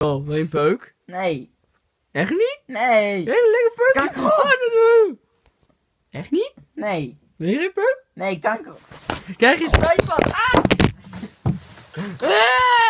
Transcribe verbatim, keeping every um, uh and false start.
Oh, wil je een peuk? Nee. Echt niet? Nee. Hele lekker peuk? Kanker. Oh, dat doe. Echt niet? Nee. Wil je geen peuk? Nee, kanker. Krijg je spijt van? Ah! Ah!